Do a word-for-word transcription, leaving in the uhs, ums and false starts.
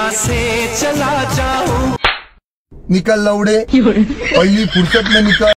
यहाँ से चला जाऊं। निकल लौड़े, पहली फुर्सत में निकल।